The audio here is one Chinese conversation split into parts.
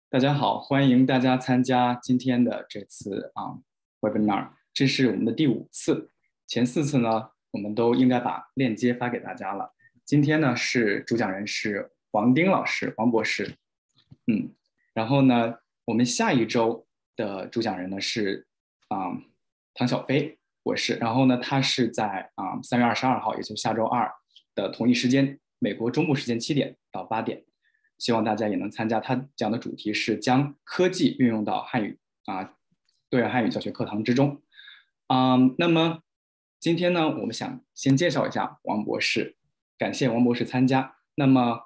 大家好，欢迎大家参加今天的这次webinar，这是我们的第5次，前4次呢，我们都应该把链接发给大家了。今天呢是主讲人是王丁老师，王博士，然后呢，我们下一周的主讲人呢是唐小飞博士，然后呢，他是在3月22号，也就是下周2的同一时间，美国中部时间7点到8点。希望大家也能参加。他讲的主题是将科技运用到汉语多元汉语教学课堂之中。那么今天呢，我们想先介绍一下王博士，感谢王博士参加。那么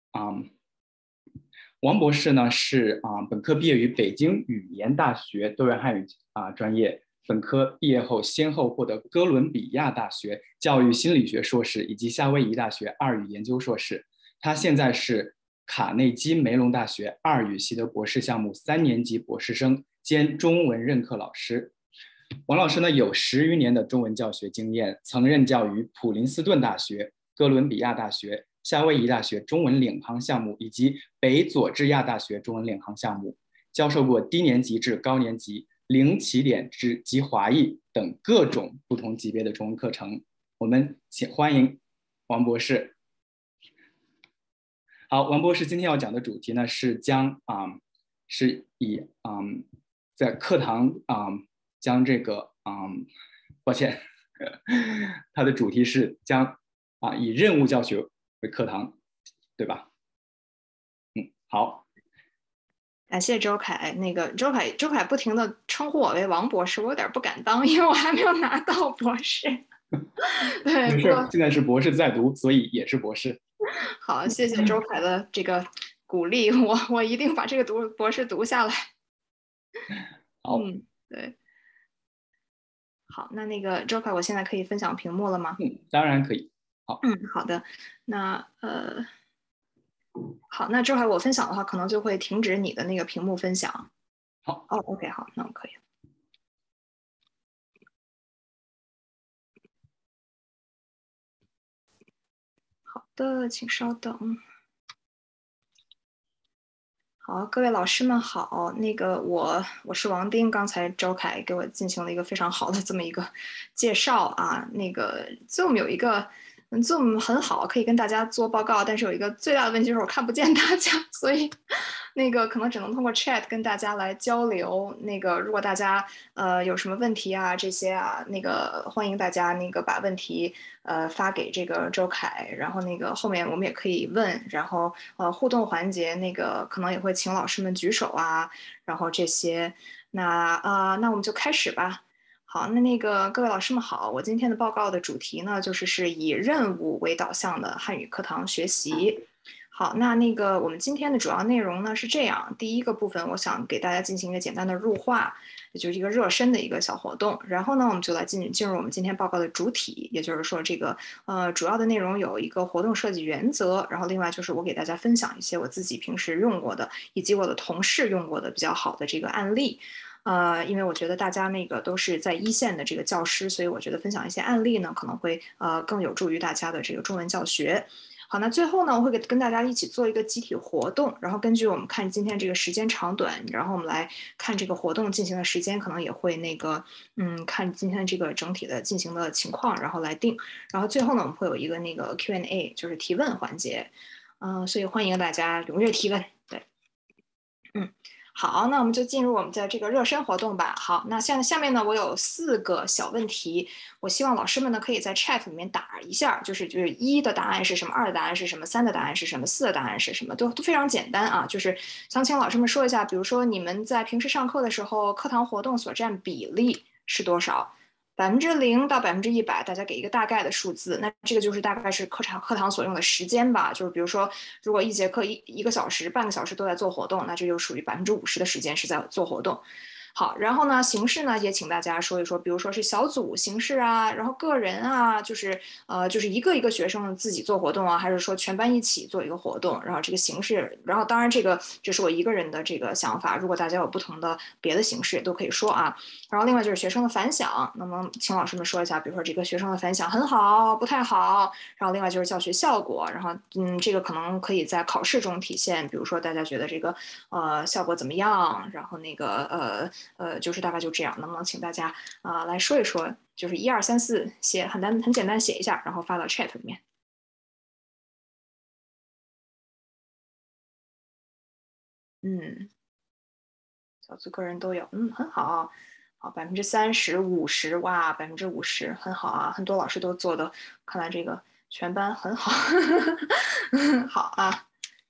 王博士呢是本科毕业于北京语言大学多元汉语专业，本科毕业后先后获得哥伦比亚大学教育心理学硕士以及夏威夷大学2语研究硕士。他现在是卡内基梅隆大学2语系的博士项目3年级博士生兼中文任课老师。王老师呢有10余年的中文教学经验，曾任教于普林斯顿大学、哥伦比亚大学、夏威夷大学中文领航项目以及北佐治亚大学中文领航项目，教授过低年级至高年级、零起点至及华裔等各种不同级别的中文课程。我们请欢迎王博士。好，王博士今天要讲的主题呢是在课堂将这个抱歉，它的主题是将以任务教学为课堂，对吧？好。 感谢周凯。那个周凯不停的称呼我为王博士，我有点不敢当，因为我还没有拿到博士。对， 没事，现在是博士在读，所以也是博士。 好，谢谢周凯的这个鼓励，我一定把这个博士读下来。 好， 对。好，那个周凯，我现在可以分享屏幕了吗？ 当然可以。好， 好的。那好，那周凯我分享的话，可能就会停止你的那个屏幕分享。 好 ，OK， 好，那我可以。好的，请稍等。好，各位老师们好。那个我是王丁，刚才周凯给我进行了一个非常好的这么一个介绍啊。那个 Zoom 有一个Zoom 很好，可以跟大家做报告，但是有一个最大的问题就是我看不见大家，所以那个可能只能通过 chat 跟大家来交流。那个如果大家有什么问题啊这些啊，那个欢迎大家那个把问题发给这个周凯，然后那个后面我们也可以问，然后互动环节那个可能也会请老师们举手啊，然后这些。那我们就开始吧。好，那个各位老师们好，我今天的报告的主题呢，是以任务为导向的汉语课堂学习。好，那个我们今天的主要内容呢是这样，第一个部分我想给大家进行一个简单的入画，也就是一个热身的一个小活动，然后呢我们就来进入我们今天报告的主体，也就是说这个主要的内容有一个活动设计原则，然后另外就是我给大家分享一些我自己平时用过的以及我的同事用过的比较好的这个案例。因为我觉得大家那个都是在一线的这个教师，所以我觉得分享一些案例呢，可能会更有助于大家的这个中文教学。好，那最后呢，我会跟大家一起做一个集体活动，然后根据我们看今天这个时间长短，然后我们来看这个活动进行的时间，可能也会那个看今天这个整体的进行的情况，然后来定。然后最后呢，我们会有一个那个 Q&A， 就是提问环节，所以欢迎大家踊跃提问。对，好，那我们就进入我们的这个热身活动吧。好，那下面呢，我有4个小问题，我希望老师们呢可以在 chat 里面打一下，就是1的答案是什么，2的答案是什么，3的答案是什么，4的答案是什么，都非常简单啊。就是想请老师们说一下，比如说你们在平时上课的时候，课堂活动所占比例是多少？0%到100%，大家给一个大概的数字。那这个就是大概是课堂所用的时间吧。就是比如说，如果一节课一个小时、半个小时都在做活动，那这就属于50%的时间是在做活动。 好，然后呢，形式呢也请大家说一说，比如说是小组形式啊，然后个人啊，就是一个一个学生自己做活动啊，还是说全班一起做一个活动，然后这个形式，然后当然这是我一个人的这个想法，如果大家有不同的别的形式也都可以说啊。然后另外就是学生的反响，那么请老师们说一下，比如说这个学生的反响很好，不太好，然后另外就是教学效果，然后这个可能可以在考试中体现，比如说大家觉得这个效果怎么样，然后那个就是大概就这样，能不能请大家来说一说，就是1、2、3、4写很简单写一下，然后发到 chat 里面。小组个人都有，很好，好30%、50%，哇，50%很好啊，很多老师都做的，看来这个全班很好，好啊，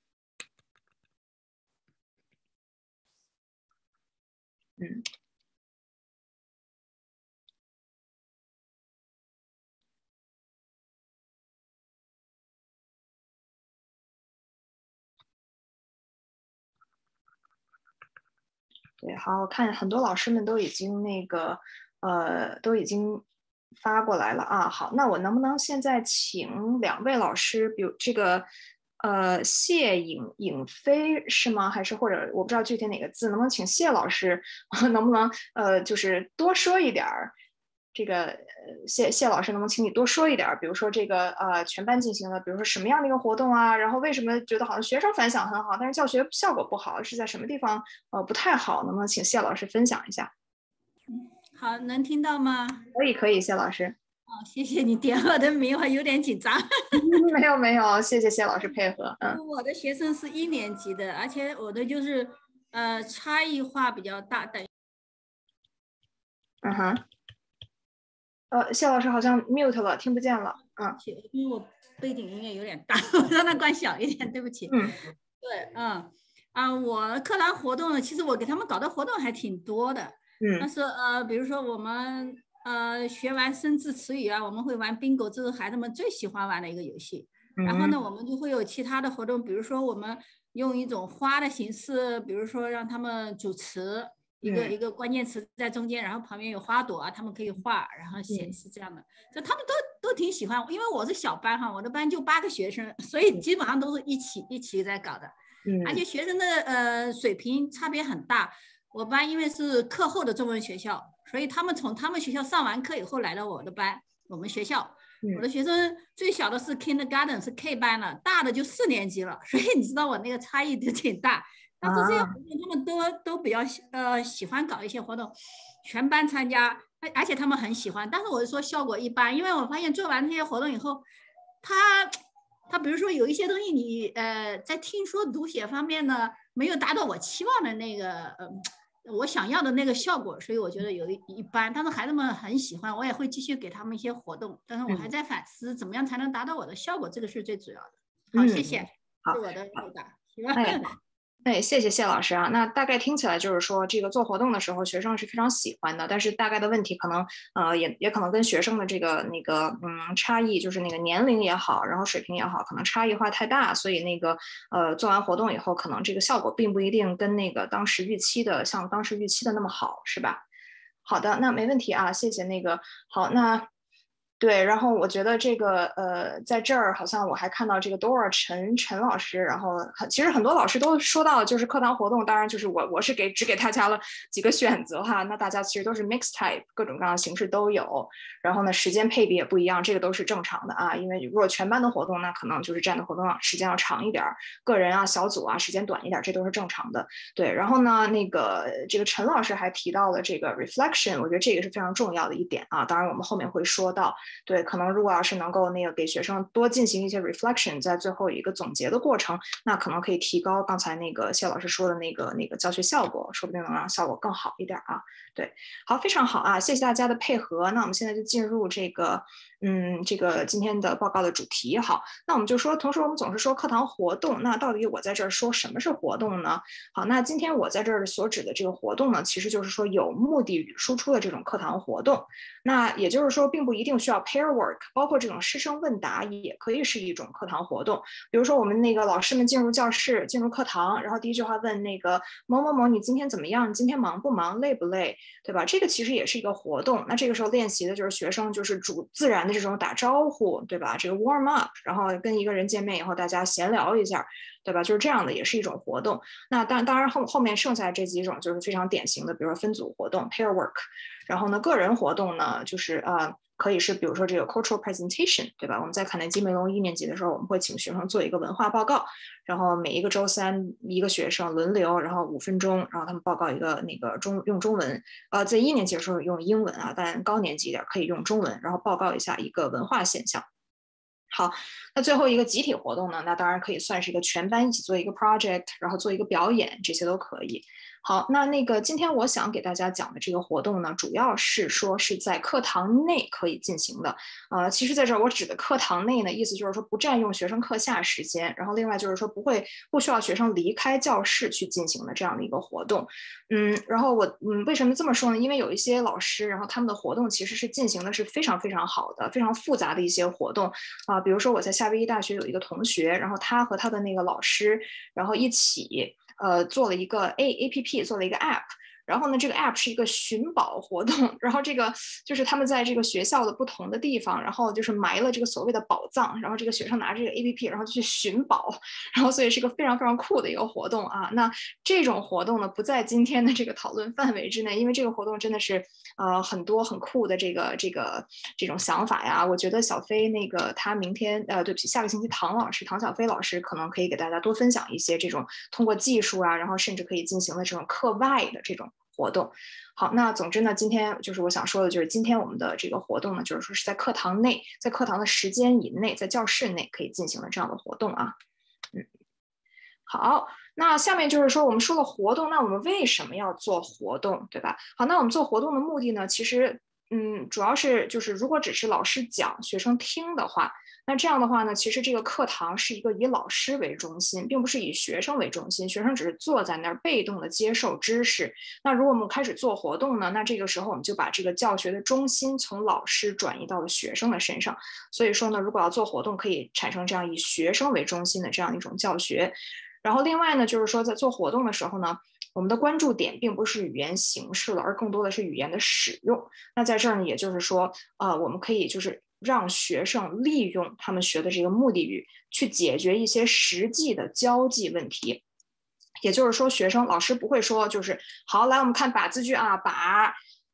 对，好，我看很多老师们都已经都已经发过来了啊。好，那我能不能现在请2位老师，比如这个谢颖飞是吗？还是或者我不知道具体哪个字，能不能请谢老师，能不能就是多说一点儿？这个谢老师，能不能请你多说一点？比如说这个全班进行了，比如说什么样的一个活动啊？然后为什么觉得好像学生反响很好，但是教学效果不好，是在什么地方不太好？能不能请谢老师分享一下？ 好，能听到吗？ 可以，谢老师。 谢谢你点我的名，我有点紧张。 没有，谢谢谢老师配合。 我的学生是1年级的，而且我的就是差异化比较大，等于谢老师好像 mute 了，听不见了。 因为我背景音乐有点大，让它关小一点，对不起。对，我课堂活动呢，其实我给他们搞的活动还挺多的。但是比如说我们学完生字词语啊，我们会玩 bingo， 这是孩子们最喜欢玩的一个游戏。然后呢，我们就会有其他的活动，比如说我们用一种花的形式，比如说让他们主持一个关键词在中间，然后旁边有花朵啊，他们可以画，然后显示这样的，就他们都挺喜欢。因为我是小班哈，我的班就8个学生，所以基本上都是一起在搞的。而且学生的水平差别很大。我班因为是课后的中文学校，所以他们从他们学校上完课以后来到我的班，我们学校。我的学生最小的是 kindergarten， 是 K 班了，大的就4年级了，所以你知道我那个差异就挺大。但是这些活动他们都比较喜欢搞一些活动，全班参加，而且他们很喜欢。但是我就说效果一般，因为我发现做完这些活动以后，他比如说有一些东西你在听说读写方面呢没有达到我期望的那个我想要的那个效果，所以我觉得有一般。但是孩子们很喜欢，我也会继续给他们一些活动，但是我还在反思怎么样才能达到我的效果，这个是最主要的。好，谢谢，是我的回答。 谢谢谢老师啊。那大概听起来就是说，这个做活动的时候，学生是非常喜欢的，但是大概的问题可能也可能跟学生的这个差异，就是那个年龄也好，然后水平也好，可能差异化太大，所以做完活动以后，可能这个效果并不一定跟当时预期的那么好，是吧？好的，那没问题啊，谢谢好，那。对，然后我觉得这个在这儿好像我还看到这个 Dora 陈老师，然后其实很多老师都说到，就是课堂活动，当然就是我是只给大家了几个选择哈，那大家其实都是 mixed type， 各种各样的形式都有，然后呢时间配比也不一样，这个都是正常的啊，因为如果全班的活动，那可能就是占的活动时间要长一点，个人啊小组啊时间短一点，这都是正常的。对，然后呢这个陈老师还提到了这个 reflection， 我觉得这个是非常重要的一点啊，当然我们后面会说到。对，可能如果要是能够给学生多进行一些 reflection， 在最后一个总结的过程，那可能可以提高刚才谢老师说的那个教学效果，说不定能让效果更好一点啊。对，好，非常好啊，谢谢大家的配合。那我们现在就进入这个今天的报告的主题。好，那我们就说，同时我们总是说课堂活动，那到底我在这儿说什么是活动呢？好，那今天我在这儿所指的这个活动呢，其实就是说有目的与输出的这种课堂活动。那也就是说，并不一定需要叫 pair work， 包括这种师生问答也可以是一种课堂活动。比如说我们那个老师们进入教室，进入课堂，然后第一句话问那个某某某，你今天怎么样？你今天忙不忙？累不累？对吧？这个其实也是一个活动。那这个时候练习的就是学生就是自然的这种打招呼，对吧？这个 warm up， 然后跟一个人见面以后，大家闲聊一下，对吧？就是这样的，也是一种活动。那当然后面剩下这几种就是非常典型的，比如说分组活动 pair work， 然后呢个人活动呢就是可以是比如说这个 cultural presentation， 对吧？我们在卡耐基梅隆1年级的时候，我们会请学生做一个文化报告，然后每一个周3一个学生轮流，然后5分钟，然后他们报告一个那个用中文，在1年级的时候用英文啊，但高年级一点可以用中文，然后报告一下一个文化现象。好，那最后一个集体活动呢，那当然可以算是一个全班一起做一个 project， 然后做一个表演，这些都可以。好，那个今天我想给大家讲的这个活动呢，主要是说是在课堂内可以进行的。其实在这儿我指的课堂内呢，意思就是说不占用学生课下时间，然后另外就是说不需要学生离开教室去进行的这样的一个活动。然后我为什么这么说呢？因为有一些老师，然后他们的活动其实是进行的是非常非常好的、非常复杂的一些活动比如说我在夏威夷大学有一个同学，然后他和他的那个老师，然后一起做了一个 APP， 做了一个 App。然后呢，这个 app 是一个寻宝活动，然后这个就是他们在这个学校的不同的地方，然后就是埋了这个所谓的宝藏，然后这个学生拿着这个 app， 然后就去寻宝，然后所以是一个非常非常酷的一个活动啊。那这种活动呢，不在今天的这个讨论范围之内，因为这个活动真的是很多很酷的这种想法呀。我觉得小飞那个他明天对不起，下个星期唐小飞老师可能可以给大家多分享一些这种通过技术啊，然后甚至可以进行的这种课外的这种活动。好，那总之呢，今天就是我想说的，就是今天我们的这个活动呢，就是说是在课堂内，在课堂的时间以内，在教室内可以进行的这样的活动啊。好，那下面就是说我们说了活动，那我们为什么要做活动，对吧？好，那我们做活动的目的呢，其实主要是就是如果只是老师讲，学生听的话，那这样的话呢，其实这个课堂是一个以老师为中心，并不是以学生为中心，学生只是坐在那儿被动的接受知识。那如果我们开始做活动呢，那这个时候我们就把这个教学的中心从老师转移到了学生的身上。所以说呢，如果要做活动，可以产生这样以学生为中心的这样一种教学。然后另外呢，就是说在做活动的时候呢，我们的关注点并不是语言形式了，而更多的是语言的使用。那在这儿呢，也就是说，我们可以就是让学生利用他们学的这个目的语去解决一些实际的交际问题。也就是说，老师不会说就是好，来我们看把字句啊，把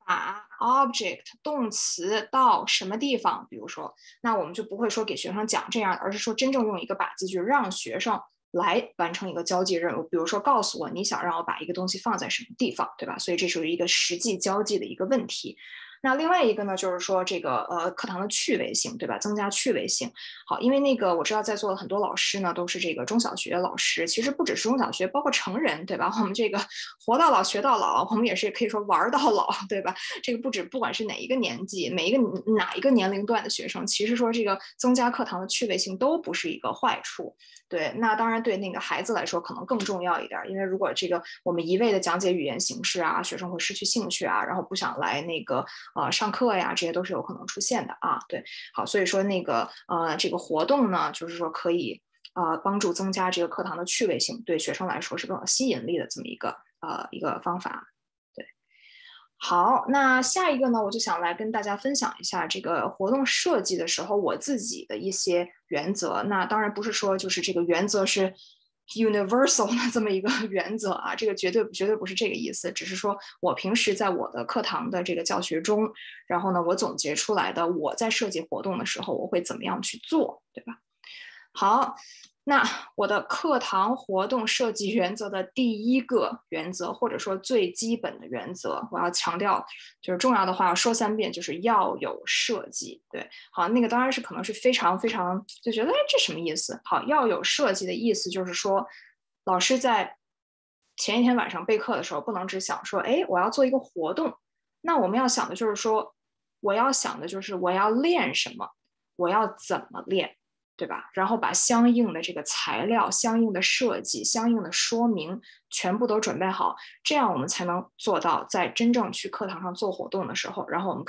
object 动词到什么地方，比如说，那我们就不会说给学生讲这样，而是说真正用一个把字句让学生来完成一个交际任务，比如说告诉我你想让我把一个东西放在什么地方，对吧？所以这是一个实际交际的一个问题。那另外一个呢，就是说这个课堂的趣味性，对吧？增加趣味性。好，因为那个我知道在座的很多老师呢，都是这个中小学老师，其实不只是中小学，包括成人，对吧？我们这个活到老学到老，我们也是可以说玩到老，对吧？这个不管是哪一个年纪，哪一个年龄段的学生，其实说这个增加课堂的趣味性都不是一个坏处。对，那当然对那个孩子来说可能更重要一点，因为如果这个我们一味的讲解语言形式啊，学生会失去兴趣啊，然后不想来那个上课呀，这些都是有可能出现的啊。对，好，所以说那个这个活动呢，就是说可以帮助增加这个课堂的趣味性，对学生来说是更有吸引力的这么一个方法。对，好，那下一个呢，我就想来跟大家分享一下这个活动设计的时候我自己的一些原则。那当然不是说就是这个原则是 universal 的这么一个原则啊，这个绝对不是这个意思，只是说我平时在我的课堂的这个教学中，然后呢，我总结出来的我在设计活动的时候我会怎么样去做，对吧？好，那我的课堂活动设计原则的第一个原则，或者说最基本的原则，我要强调，就是重要的话要说3遍，就是要有设计。对，好，那个当然是可能是非常非常就觉得，哎，这什么意思？好，要有设计的意思就是说，老师在前一天晚上备课的时候，不能只想说，哎，我要做一个活动，那我们要想的就是说，我要想的就是我要练什么，我要怎么练。对吧？然后把相应的这个材料、相应的设计、相应的说明全部都准备好，这样我们才能做到在真正去课堂上做活动的时候，然后我们可以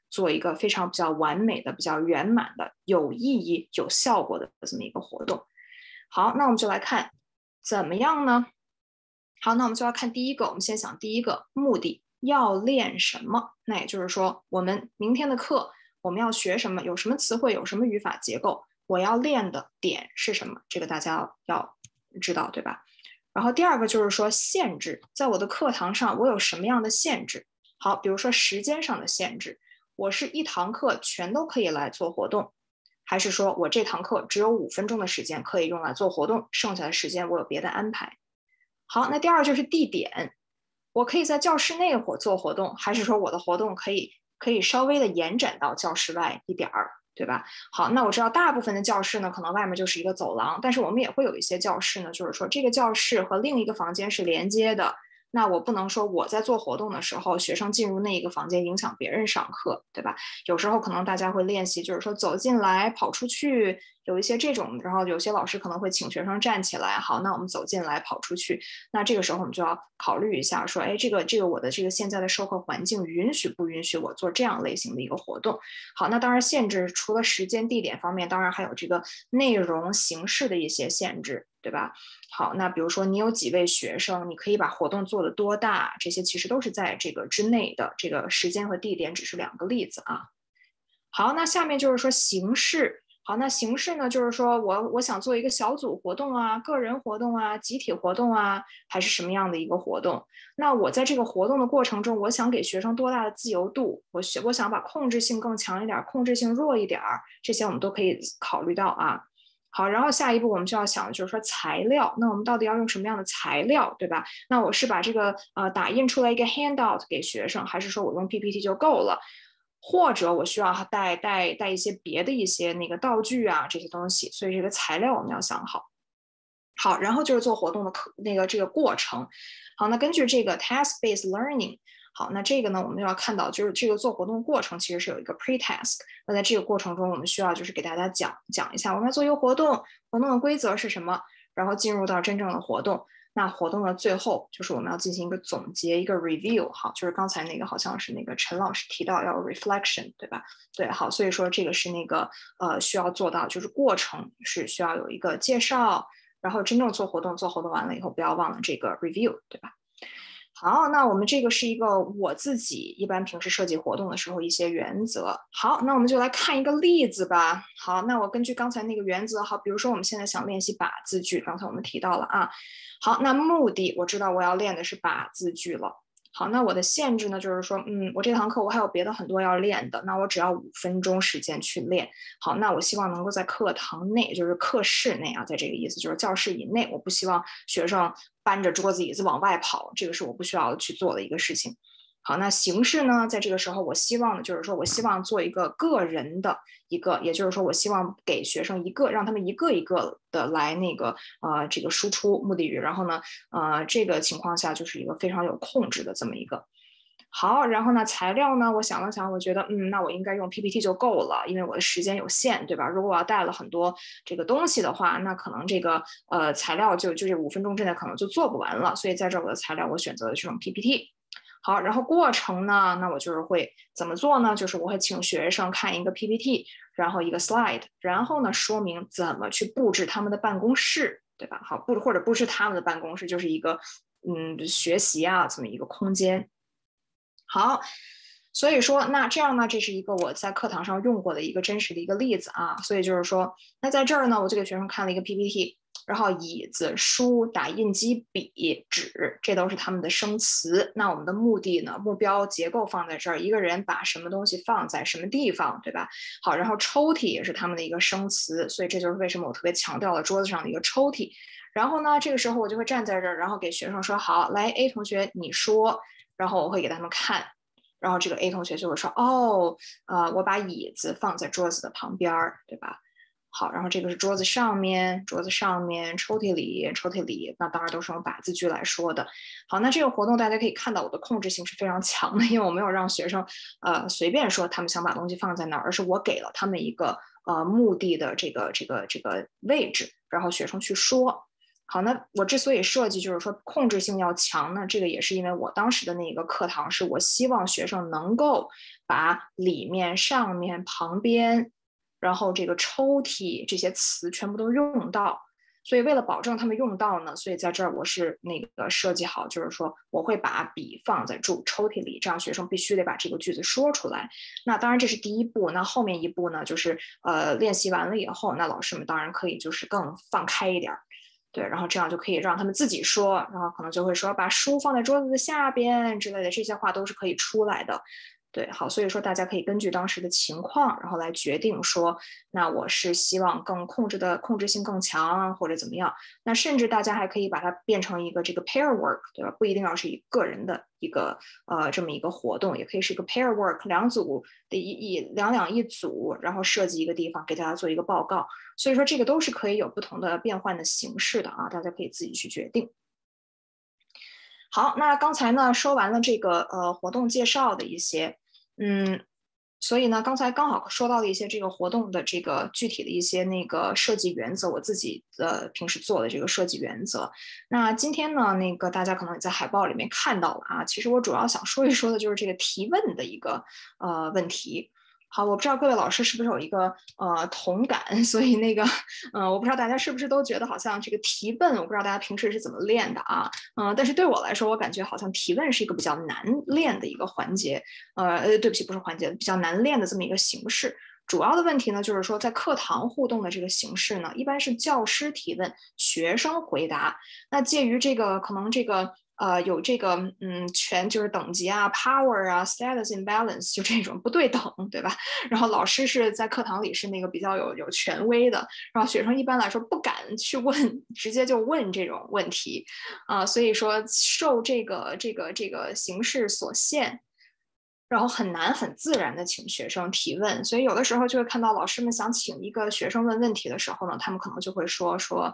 做一个非常比较完美的、比较圆满的、有意义、有效果的这么一个活动。好，那我们就来看怎么样呢？好，那我们就要看第一个，我们先想第一个目的要练什么。那也就是说，我们明天的课我们要学什么，有什么词汇，有什么语法结构，我要练的点是什么，这个大家要知道，对吧？然后第二个就是说限制，在我的课堂上我有什么样的限制。好，比如说时间上的限制，我是一堂课全都可以来做活动，还是说我这堂课只有5分钟的时间可以用来做活动，剩下的时间我有别的安排。好，那第二就是地点，我可以在教室内做活动，还是说我的活动可以稍微的延展到教室外一点儿，对吧？好，那我知道大部分的教室呢，可能外面就是一个走廊，但是我们也会有一些教室呢，就是说这个教室和另一个房间是连接的。那我不能说我在做活动的时候，学生进入那一个房间影响别人上课，对吧？有时候可能大家会练习，就是说走进来跑出去，有一些这种，然后有些老师可能会请学生站起来，好，那我们走进来跑出去，那这个时候我们就要考虑一下，说，哎，这个我的这个现在的授课环境允许不允许我做这样类型的一个活动？好，那当然限制除了时间地点方面，当然还有这个内容形式的一些限制，对吧？好，那比如说你有几位学生，你可以把活动做得多大，这些其实都是在这个之内的，这个时间和地点只是2个例子啊。好，那下面就是说形式。好，那形式呢，就是说我想做一个小组活动啊、个人活动啊、集体活动啊，还是什么样的一个活动？那我在这个活动的过程中，我想给学生多大的自由度？我想把控制性更强一点，控制性弱一点，这些我们都可以考虑到啊。好，然后下一步我们就要想的就是说材料，那我们到底要用什么样的材料，对吧？那我是把这个打印出来一个 handout 给学生，还是说我用 PPT 就够了？或者我需要带一些别的一些那个道具啊这些东西，所以这个材料我们要想好。好，然后就是做活动的这个过程。好，那根据这个 task-based learning， 好，那这个呢我们要看到就是这个做活动过程其实是有一个 pre-task。那在这个过程中，我们需要就是给大家讲一下，我们要做一个活动，活动的规则是什么，然后进入到真正的活动。那活动的最后就是我们要进行一个总结，一个 review。好，就是刚才那个好像是那个陈老师提到要 reflection， 对吧？对，好，所以说这个是那个需要做到，就是过程是需要有一个介绍，然后真正做活动完了以后，不要忘了这个 review， 对吧？好，那我们这个是一个我自己一般平时设计活动的时候一些原则。好，那我们就来看一个例子吧。好，那我根据刚才那个原则，好，比如说我们现在想练习把字句，刚才我们提到了啊。好，那目的我知道我要练的是把字句了。好，那我的限制呢，就是说，我这堂课我还有别的很多要练的，那我只要5分钟时间去练。好，那我希望能够在课堂内，就是课室内啊，在这个意思就是教室以内，我不希望学生搬着桌子椅子往外跑，这个是我不需要去做的一个事情。好，那形式呢，在这个时候我希望的就是说我希望做一个个人的一个，也就是说我希望给学生让他们一个一个的来那个这个输出目的语，然后呢这个情况下就是一个非常有控制的这么一个。好，然后呢材料呢，我想了想，我觉得那我应该用 PPT 就够了，因为我的时间有限，对吧？如果我要带了很多这个东西的话，那可能这个材料就这5分钟之内可能就做不完了，所以在这儿我的材料我选择的是用 PPT。好，然后过程呢，那我就是会怎么做呢？就是我会请学生看一个 PPT， 然后一个 slide， 然后呢说明怎么去布置他们的办公室，对吧？好，或者布置他们的办公室，就是一个学习啊这么一个空间。好，所以说那这样呢，这是一个我在课堂上用过的一个真实的一个例子啊。所以就是说，那在这儿呢，我就给学生看了一个 PPT。然后椅子、书、打印机、笔、纸，这都是他们的生词。那我们的目的呢？目标结构放在这儿，一个人把什么东西放在什么地方，对吧？好，然后抽屉也是他们的一个生词，所以这就是为什么我特别强调了桌子上的一个抽屉。然后呢，这个时候我就会站在这儿，然后给学生说：“好，来 A 同学你说。”然后我会给他们看，然后这个 A 同学就会说：“哦，我把椅子放在桌子的旁边，对吧？”好，然后这个是桌子上面，抽屉里，那当然都是用把字句来说的。好，那这个活动大家可以看到我的控制性是非常强的，因为我没有让学生随便说他们想把东西放在哪儿，而是我给了他们一个目的的这个位置，然后学生去说。 好，那我之所以设计就是说控制性要强呢，这个也是因为我当时的那个课堂是我希望学生能够把里面、上面、旁边，然后这个抽屉这些词全部都用到。所以为了保证他们用到呢，所以在这儿我是那个设计好，就是说我会把笔放在抽屉里，这样学生必须得把这个句子说出来。那当然这是第一步，那后面一步呢，就是练习完了以后，那老师们当然可以就是更放开一点。对，然后这样就可以让他们自己说，然后可能就会说把书放在桌子的下边之类的，这些话都是可以出来的。对，好，所以说大家可以根据当时的情况，然后来决定说，那我是希望更控制性更强，或者怎么样。那甚至大家还可以把它变成一个这个 pair work， 对吧？不一定要是一个人的一个这么一个活动，也可以是一个 pair work， 两组的两两一组，然后设计一个地方给大家做一个报告。所以说这个都是可以有不同的变换的形式的啊，大家可以自己去决定。好，那刚才呢说完了这个活动介绍的一些，所以呢刚才刚好说到了一些这个活动的这个具体的一些那个设计原则，我自己平时做的这个设计原则。那今天呢那个大家可能也在海报里面看到了啊，其实我主要想说一说的就是这个提问的一个问题。好，我不知道各位老师是不是有一个同感，所以那个我不知道大家是不是都觉得好像这个提问，我不知道大家平时是怎么练的啊，但是对我来说，我感觉好像提问是一个比较难练的一个环节，对不起，不是环节，比较难练的这么一个形式。主要的问题呢，就是说在课堂互动的这个形式呢，一般是教师提问，学生回答。那介于这个可能这个有这个就是等级啊 power 啊 status imbalance 就这种不对等，对吧？然后老师是在课堂里是那个比较有权威的，然后学生一般来说不敢去问，直接就问这种问题所以说受这个形式所限。然后很难很自然的请学生提问，所以有的时候就会看到老师们想请一个学生问问题的时候呢，他们可能就会说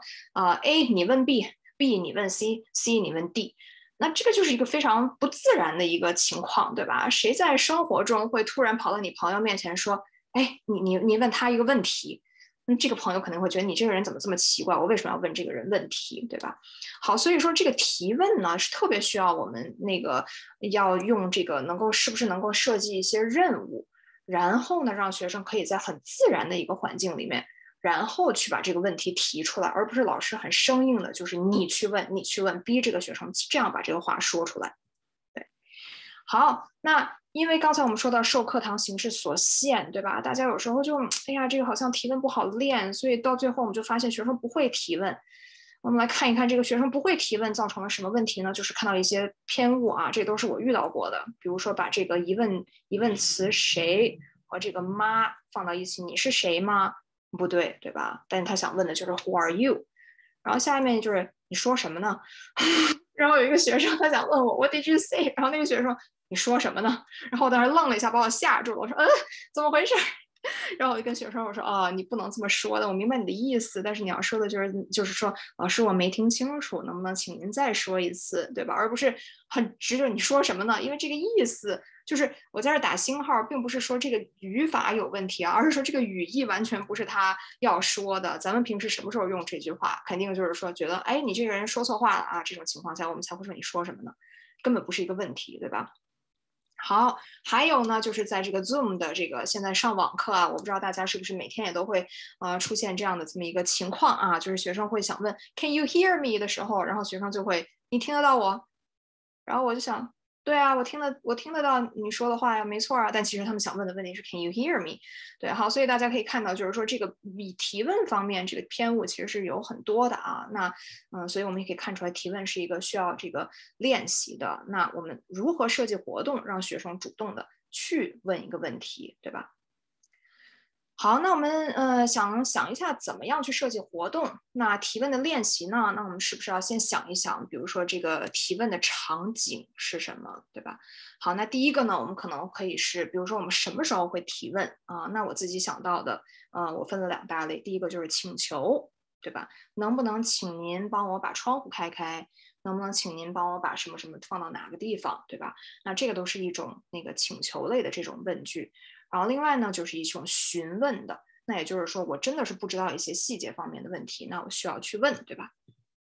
A 你问 B 你问 C 你问 D， 那这个就是一个非常不自然的一个情况，对吧？谁在生活中会突然跑到你朋友面前说，哎，你问他一个问题？那这个朋友可能会觉得你这个人怎么这么奇怪？我为什么要问这个人问题，对吧？好，所以说这个提问呢是特别需要我们那个要用这个是不是能够设计一些任务，然后呢让学生可以在很自然的一个环境里面，然后去把这个问题提出来，而不是老师很生硬的，就是你去问，逼这个学生这样把这个话说出来。对，好，那因为刚才我们说到受课堂形式所限，对吧？大家有时候就哎呀，这个好像提问不好练，所以到最后我们就发现学生不会提问。我们来看一看这个学生不会提问造成了什么问题呢？就是看到一些偏误啊，这都是我遇到过的。比如说把这个疑问词谁和这个妈放到一起，你是谁吗？不对，对吧？但是他想问的就是 Who are you？ 然后下面就是你说什么呢？然后有一个学生他想问我 What did you say？ 然后那个学生你说什么呢？然后我当时愣了一下，把我吓住了。我说怎么回事？然后我就跟学生我说你不能这么说的，我明白你的意思，但是你要说的就是说老师我没听清楚，能不能请您再说一次，对吧？而不是很直着你说什么呢？因为这个意思就是我在这打星号，并不是说这个语法有问题啊，而是说这个语义完全不是他要说的。咱们平时什么时候用这句话？肯定就是说觉得哎你这个人说错话了啊，这种情况下我们才会说你说什么呢？根本不是一个问题，对吧？好，还有呢，就是在这个 Zoom 的这个现在上网课啊，我不知道大家是不是每天也都会出现这样的这么一个情况啊，就是学生会想问 Can you hear me 的时候，然后学生就会你听得到我？然后我就想，对啊，我听得到你说的话呀，没错啊。但其实他们想问的问题是 Can you hear me？ 对，好，所以大家可以看到，就是说这个提问方面这个偏误其实是有很多的啊。那所以我们也可以看出来，提问是一个需要这个练习的。那我们如何设计活动，让学生主动的去问一个问题，对吧？好，那我们想一下怎么样去设计活动。那提问的练习呢？那我们是不是要先想一想，比如说这个提问的场景是什么，对吧？好，那第一个呢，我们可能可以是，比如说我们什么时候会提问啊？那我自己想到的，我分了2大类。第一个就是请求，对吧？能不能请您帮我把窗户开开？能不能请您帮我把什么什么放到哪个地方，对吧？那这个都是一种那个请求类的这种问句。然后另外呢，就是一种询问的，那也就是说，我真的是不知道一些细节方面的问题，那我需要去问，对吧？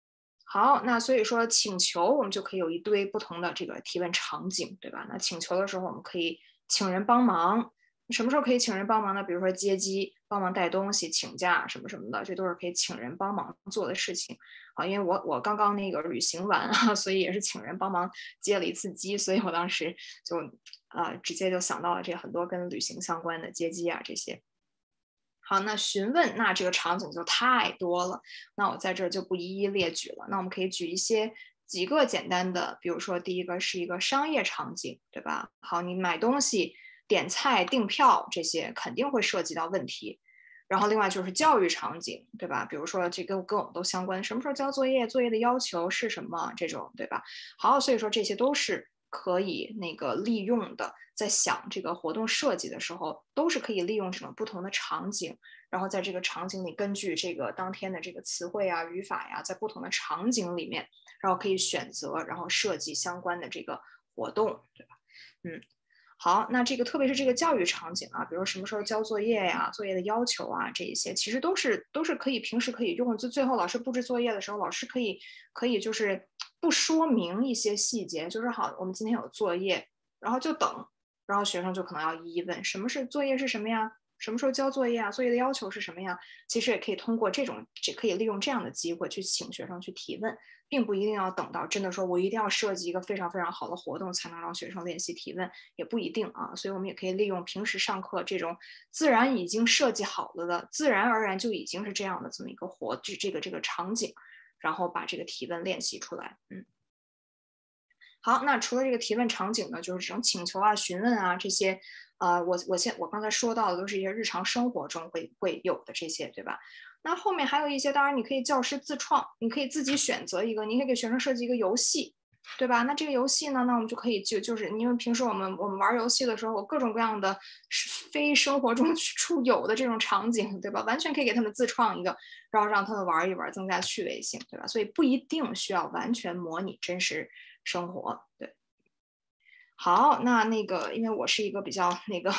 好，那所以说请求我们就可以有一堆不同的这个提问场景，对吧？那请求的时候我们可以请人帮忙，什么时候可以请人帮忙呢？比如说接机、帮忙带东西、请假什么什么的，这都是可以请人帮忙做的事情。啊，因为我刚刚那个旅行完啊，所以也是请人帮忙接了一次机，所以我当时就直接就想到了这很多跟旅行相关的接机啊这些。好，那询问，那这个场景就太多了，那我在这儿就不一一列举了。那我们可以举几个简单的，比如说第一个是一个商业场景，对吧？好，你买东西、点菜、订票这些肯定会涉及到问题。然后另外就是教育场景，对吧？比如说这跟我们都相关，什么时候交作业，作业的要求是什么这种，对吧？好，所以说这些都是可以那个利用的，在想这个活动设计的时候，都是可以利用这种不同的场景，然后在这个场景里，根据这个当天的这个词汇啊、语法呀，在不同的场景里面，然后可以选择，然后设计相关的这个活动，对吧？好，那这个特别是这个教育场景啊，比如什么时候交作业呀、作业的要求啊，这一些其实都是可以平时可以用的。就最后老师布置作业的时候，老师可以就是不说明一些细节，就是好，我们今天有作业，然后就等，然后学生就可能要一一问，什么是作业是什么呀？什么时候交作业啊？作业的要求是什么呀？其实也可以通过可以利用这样的机会去请学生去提问，并不一定要等到真的说我一定要设计一个非常非常好的活动才能让学生练习提问，也不一定啊。所以我们也可以利用平时上课这种自然已经设计好了的，自然而然就已经是这样的这么一个这个场景，然后把这个提问练习出来。好，那除了这个提问场景呢，就是这种请求啊、询问啊这些，我刚才说到的都是一些日常生活中会有的这些，对吧？那后面还有一些，当然你可以教师自创，你可以自己选择一个，你可以给学生设计一个游戏，对吧？那这个游戏呢，那我们就可以就是因为平时我们玩游戏的时候，有各种各样的非生活中出有的这种场景，对吧？完全可以给他们自创一个，然后让他们玩一玩，增加趣味性，对吧？所以不一定需要完全模拟真实生活，对。好，那个，因为我是一个比较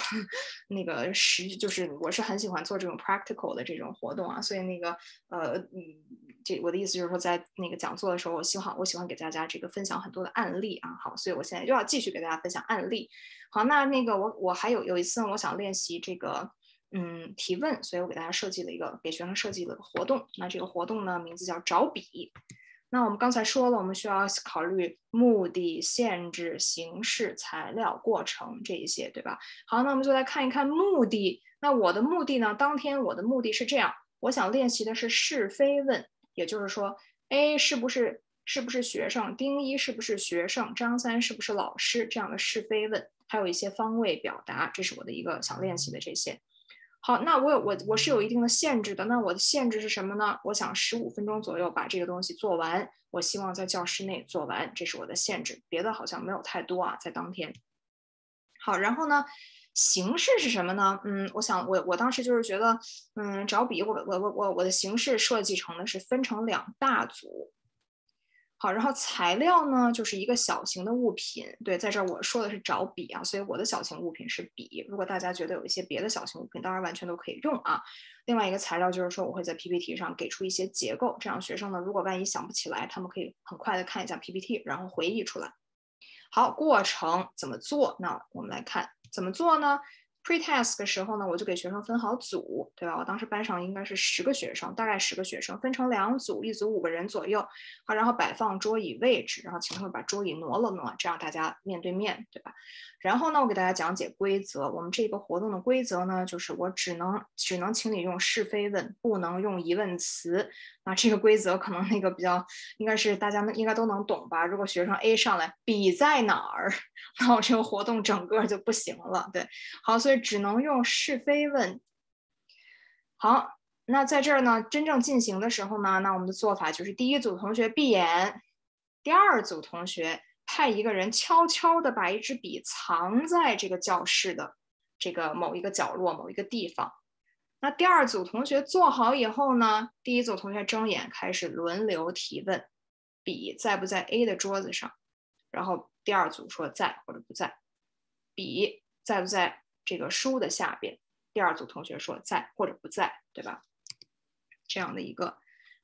就是我是很喜欢做这种 practical 的这种活动啊，所以这我的意思就是说，在那个讲座的时候，我喜欢给大家这个分享很多的案例啊。好，所以我现在又要继续给大家分享案例。好，那个我还有一次我想练习这个提问，所以我给大家给学生设计了个活动。那这个活动呢，名字叫找笔。那我们刚才说了，我们需要考虑目的、限制、形式、材料、过程这一些，对吧？好，那我们就来看一看目的。那我的目的呢？当天我的目的是这样，我想练习的是是非问，也就是说 ，A 是不是学生，丁一是不是学生，张三是不是老师这样的是非问，还有一些方位表达，这是我的一个想练习的这些。好，那我是有一定的限制的。那我的限制是什么呢？我想15分钟左右把这个东西做完。我希望在教室内做完，这是我的限制。别的好像没有太多啊，在当天。好，然后呢，形式是什么呢？我想我当时就是觉得，找笔我的形式设计成的是分成2大组。好，然后材料呢，就是一个小型的物品。对，在这儿我说的是找笔啊，所以我的小型物品是笔。如果大家觉得有一些别的小型物品，当然完全都可以用啊。另外一个材料就是说，我会在 PPT 上给出一些结构，这样学生呢，如果万一想不起来，他们可以很快的看一下 PPT，然后回忆出来。好，过程怎么做？那我们来看怎么做呢？Pre-task 的时候呢，我就给学生分好组，对吧？我当时班上应该是10个学生，大概10个学生，分成2组，一组5个人左右。好，然后摆放桌椅位置，然后请他们把桌椅挪了挪，这样大家面对面，对吧？然后呢，我给大家讲解规则。我们这个活动的规则呢，就是我只能请你用是非问，不能用疑问词。那这个规则可能那个比较应该是大家应该都能懂吧？如果学生 A 上来笔在哪儿，那我这个活动整个就不行了。对，好，所以只能用是非问。好，那在这儿呢，真正进行的时候呢，那我们的做法就是第一组同学闭眼，第2组同学派一个人悄悄地把一支笔藏在这个教室的这个某一个角落、某一个地方。那第2组同学做好以后呢，第1组同学睁眼开始轮流提问，笔在不在 A 的桌子上？然后第2组说在或者不在。笔在不在这个书的下边？第2组同学说在或者不在，对吧？这样的一个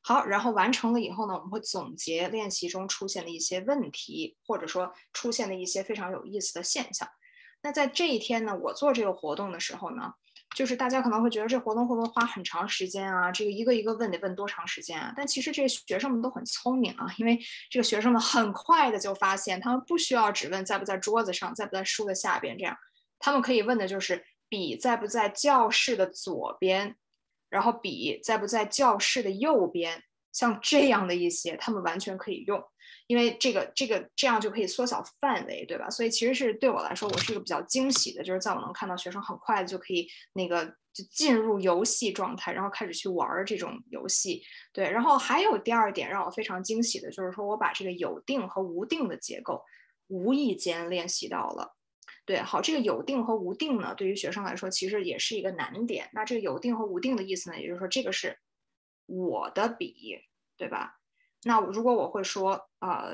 好，然后完成了以后呢，我们会总结练习中出现的一些问题，或者说出现的一些非常有意思的现象。那在这一天呢，我做这个活动的时候呢，就是大家可能会觉得这活动会不会花很长时间啊？这个一个一个问得问多长时间啊？但其实这个学生们都很聪明啊，因为这个学生们很快的就发现，他们不需要只问在不在桌子上，在不在书的下边，这样他们可以问的就是笔在不在教室的左边，然后笔在不在教室的右边，像这样的一些，他们完全可以用。因为这样就可以缩小范围，对吧？所以其实是对我来说，我是一个比较惊喜的，就是在我能看到学生很快就可以就进入游戏状态，然后开始去玩这种游戏。对，然后还有第二点让我非常惊喜的就是说我把这个有定和无定的结构无意间练习到了。对，好，这个有定和无定呢，对于学生来说其实也是一个难点。那这个有定和无定的意思呢，也就是说这个是我的笔，对吧？那如果我会说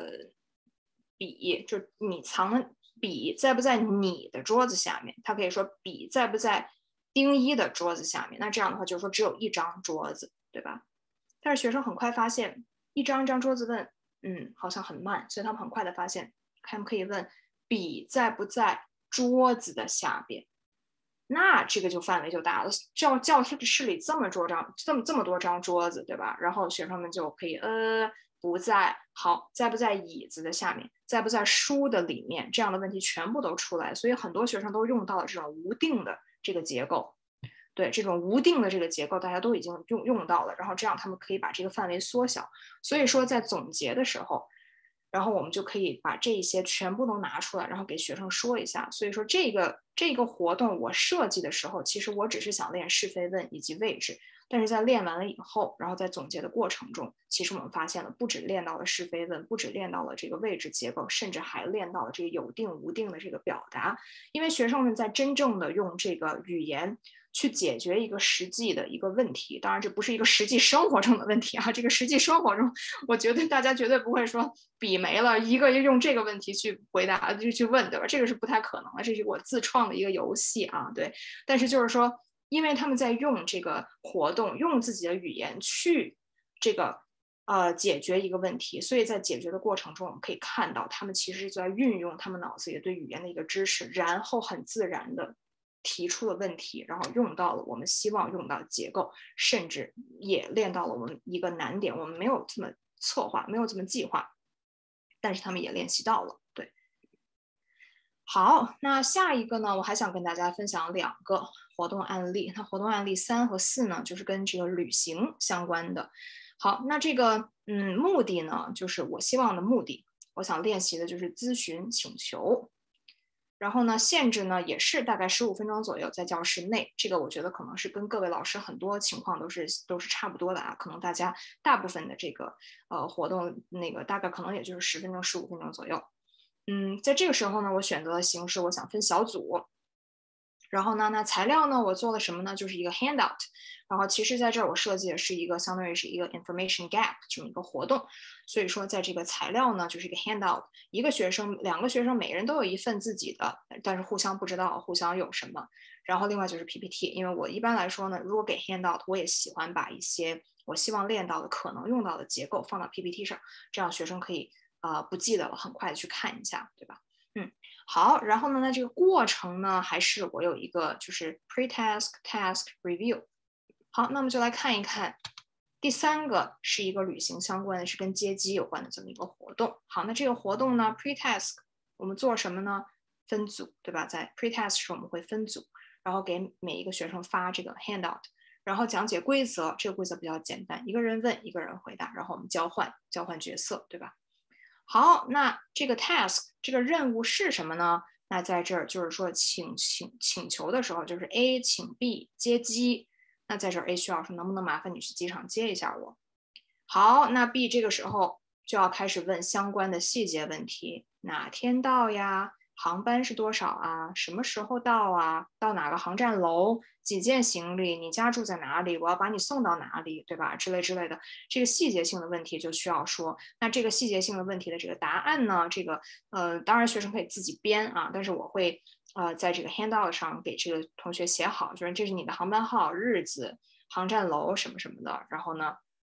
笔就你藏笔在不在你的桌子下面，他可以说笔在不在丁一的桌子下面，那这样的话就是说只有一张桌子，对吧？但是学生很快发现一张一张桌子问好像很慢，所以他们很快的发现他们可以问笔在不在桌子的下边，那这个就范围就大了。教室里这么多张桌子，对吧？然后学生们就可以不在，好，在不在椅子的下面，在不在书的里面，这样的问题全部都出来。所以很多学生都用到了这种无定的这个结构。对，这种无定的这个结构，大家都已经用到了，然后这样他们可以把这个范围缩小。所以说在总结的时候，然后我们就可以把这些全部都拿出来，然后给学生说一下。所以说这个活动我设计的时候，其实我只是想练是非问以及位置，但是在练完了以后，然后在总结的过程中，其实我们发现了不止练到了是非问，不止练到了这个位置结构，甚至还练到了这个有定无定的这个表达。因为学生们在真正的用这个语言去解决一个实际的一个问题，当然这不是一个实际生活中的问题啊，这个实际生活中，我觉得大家绝对不会说笔没了，一个用这个问题去回答，就去问，对吧？这个是不太可能的，这是我自创的一个游戏啊，对。但是就是说，因为他们在用这个活动，用自己的语言去这个解决一个问题，所以在解决的过程中，我们可以看到他们其实在运用他们脑子里对语言的一个知识，然后很自然的提出了问题，然后用到了我们希望用到的结构，甚至也练到了我们一个难点，我们没有这么策划，没有这么计划，但是他们也练习到了。对，好，那下一个呢，我还想跟大家分享2个活动案例。那活动案例3和4呢，就是跟这个旅行相关的。好，那这个目的呢，就是我希望的目的，我想练习的就是咨询请求。然后呢，限制呢也是大概15分钟左右在教室内，这个我觉得可能是跟各位老师很多情况都是差不多的啊，可能大家大部分的这个活动大概可能也就是10分钟、15分钟左右。在这个时候呢，我选择的形式，我想分小组。然后呢，那材料呢，我做了什么呢？就是一个 handout。然后其实在这儿我设计的是一个相当于是一个 information gap 这么一个活动。所以说在这个材料呢，就是一个 handout，一个学生、2个学生，每个人都有一份自己的，但是互相不知道互相有什么。然后另外就是 PPT， 因为我一般来说呢，如果给 handout， 我也喜欢把一些我希望练到的、可能用到的结构放到 PPT 上，这样学生可以不记得了，很快的去看一下，对吧？好，然后呢，那这个过程呢，还是我有一个就是 pre-task task review。好，那么就来看一看第3个是一个旅行相关的，是跟接机有关的这么一个活动。好，那这个活动呢 pre-task 我们做什么呢？分组，对吧？在 pre-task 时我们会分组，然后给每一个学生发这个 handout，然后讲解规则。这个规则比较简单，一个人问，一个人回答，然后我们交换角色，对吧？好，那这个 task 这个任务是什么呢？那在这儿就是说请求的时候，就是 A 请 B 接机。那在这儿 A 需要说能不能麻烦你去机场接一下我。好，那 B 这个时候就要开始问相关的细节问题，哪天到呀？航班是多少啊？什么时候到啊？到哪个航站楼？几件行李？你家住在哪里？我要把你送到哪里？对吧？之类的，这个细节性的问题就需要说。那这个细节性的问题的这个答案呢？这个当然学生可以自己编啊，但是我会在这个 handout 上给这个同学写好，就是这是你的航班号、日子、航站楼什么什么的。然后呢，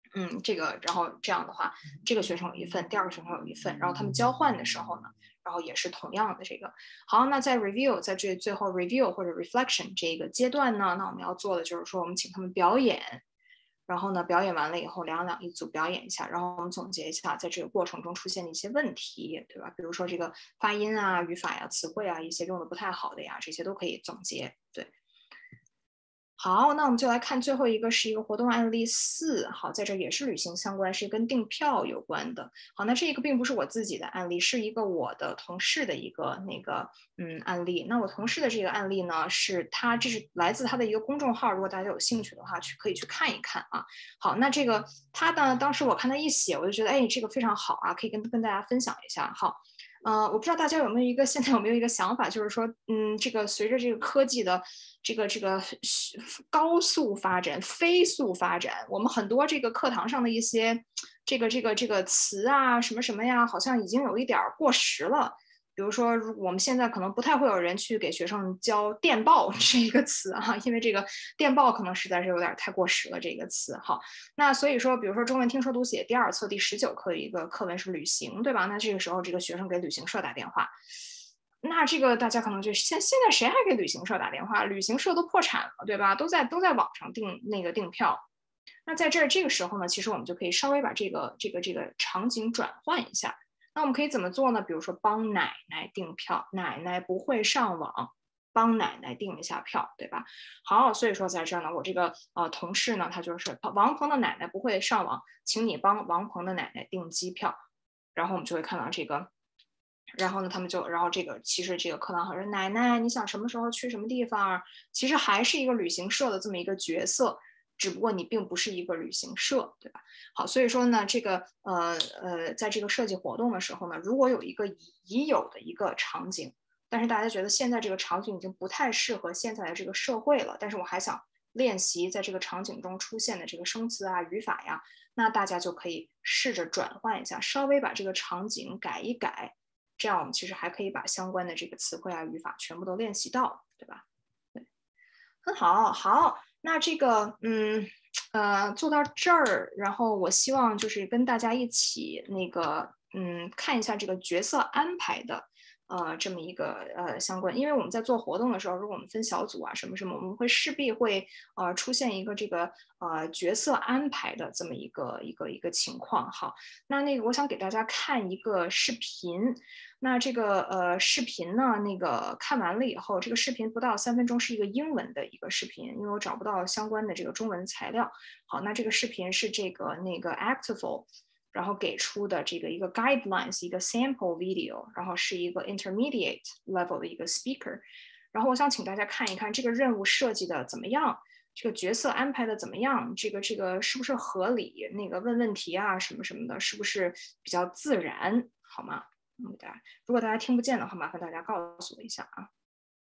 这个，然后这样的话，这个学生有一份，第二个学生有一份，然后他们交换的时候呢，然后也是同样的这个。好，那在 review， 在这最后 review 或者 reflection 这个阶段呢，那我们要做的就是说，我们请他们表演，然后呢，表演完了以后，两一组表演一下，然后我们总结一下在这个过程中出现的一些问题，对吧？比如说这个发音啊、语法呀、词汇啊，一些用的不太好的呀，这些都可以总结，对。好，那我们就来看最后一个是一个活动案例4。好，在这也是旅行相关，是跟订票有关的。好，那这个并不是我自己的案例，是一个我的同事的一个案例。那我同事的这个案例呢，这是来自他的一个公众号，如果大家有兴趣的话，可以去看一看啊。好，那这个他呢，当时我看他一写，我就觉得哎，这个非常好啊，可以跟大家分享一下。好。我不知道大家现在有没有一个想法，就是说，这个随着这个科技的这个高速发展、飞速发展，我们很多这个课堂上的一些这个词啊，什么什么呀，好像已经有一点过时了。比如说，我们现在可能不太会有人去给学生教电报这一个词啊，因为这个电报可能实在是有点太过时了这个词。好，那所以说，比如说中文听说读写第2册第19课的一个课文是旅行，对吧？那这个时候这个学生给旅行社打电话，那这个大家可能就现在谁还给旅行社打电话？旅行社都破产了，对吧？都在网上订票。那在这个时候呢，其实我们就可以稍微把这个场景转换一下。那我们可以怎么做呢？比如说帮奶奶订票，奶奶不会上网，帮奶奶订一下票，对吧？好，所以说在这儿呢，我这个同事呢，他就是王鹏的奶奶不会上网，请你帮王鹏的奶奶订机票。然后我们就会看到这个，然后呢，其实这个课堂上说，奶奶你想什么时候去什么地方？其实还是一个旅行社的这么一个角色。只不过你并不是一个旅行社，对吧？好，所以说呢，这个在这个设计活动的时候呢，如果有一个已有的一个场景，但是大家觉得现在这个场景已经不太适合现在的这个社会了，但是我还想练习在这个场景中出现的这个生词啊、语法呀，那大家就可以试着转换一下，稍微把这个场景改一改，这样我们其实还可以把相关的这个词汇啊、语法全部都练习到，对吧？对，很好，好。那这个做到这儿，然后我希望就是跟大家一起看一下这个角色安排的这么一个相关，因为我们在做活动的时候，如果我们分小组啊什么什么，我们势必会出现一个这个角色安排的这么一个情况。好，那我想给大家看一个视频。那这个视频呢，看完了以后，这个视频不到3分钟，是一个英文的一个视频，因为我找不到相关的这个中文材料。好，那这个视频是这个Actiful， 然后给出的这个一个 guidelines， 一个 sample video， 然后是一个 intermediate level 的一个 speaker。然后我想请大家看一看这个任务设计的怎么样，这个角色安排的怎么样，这个是不是合理？问问题啊什么什么的，是不是比较自然？好吗？如果大家听不见的话，麻烦大家告诉我一下啊。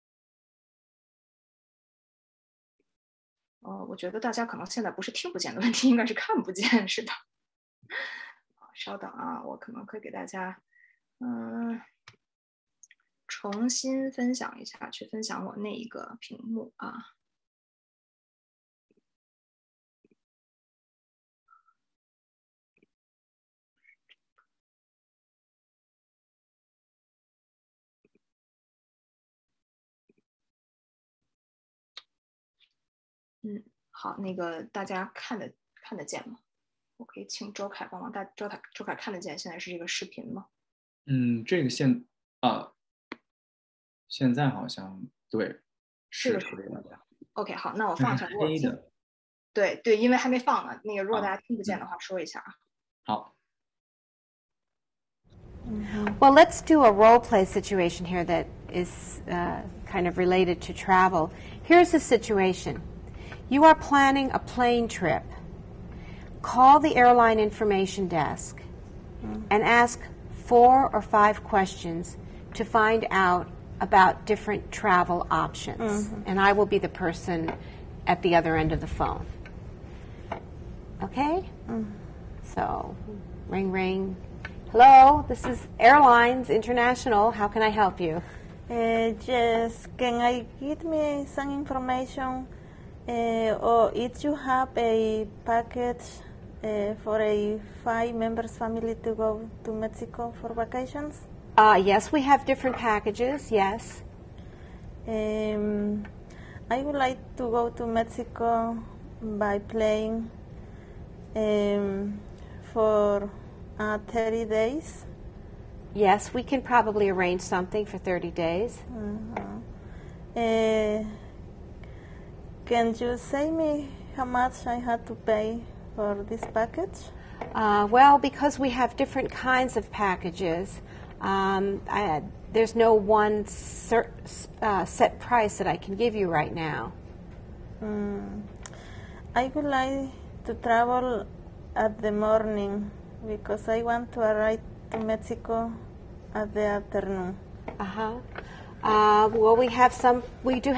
我觉得大家可能现在不是听不见的问题，应该是看不见，是吧？稍等啊，我可能会给大家重新分享一下，去分享我那一个屏幕啊。好，大家看得见吗？我可以请周凯帮忙，周凯看得见现在是这个视频吗？ 这个现在好像对，是这样的。 OK， 好，那我放一下。 黑的。 对，因为还没放呢。如果大家听不见的话，说一下啊。 好。 Well, let's do a role play situation here that is kind of related to travel. Here's the situation. You are planning a plane trip. Call the airline information desk and ask 4 or 5 questions to find out about different travel options. And I will be the person at the other end of the phone. Okay? So, ring, ring. Hello, this is Airlines International. How can I help you? Yes, can I get me some information? Or if you have a package for a 5 members family to go to Mexico for vacations? Yes, we have different packages, yes. I would like to go to Mexico by plane for 30 days. Yes, we can probably arrange something for 30 days. Can you say me how much I had to pay for this package? Well, because we have different kinds of packages, there's no one set price that I can give you right now. I would like to travel at the morning because I want to arrive to Mexico at the afternoon. Well, we do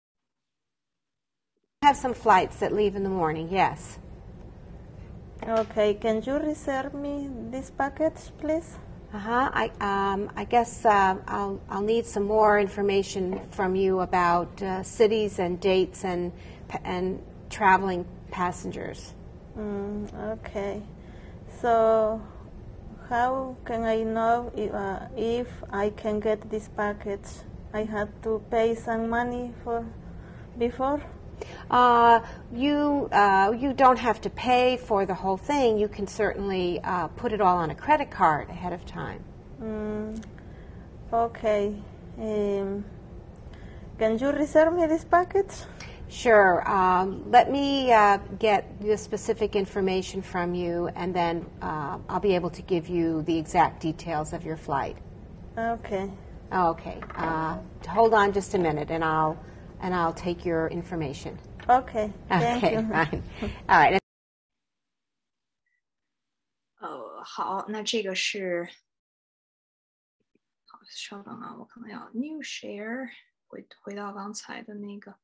have some flights that leave in the morning, yes. Okay, can you reserve me this package, please? I guess I'll need some more information from you about cities and dates and traveling passengers. Okay. So how can I know if I can get this package? I had to pay some money for before? You don't have to pay for the whole thing. You can certainly put it all on a credit card ahead of time. Okay. Can you reserve me this package? Sure. Let me get the specific information from you, and then I'll be able to give you the exact details of your flight. Okay. Okay. Hold on just a minute, and I'll take your information. Okay. Thank you. Fine. All right. 好，那这个是，好，稍等啊，我可能要 new share，回到刚才的那个。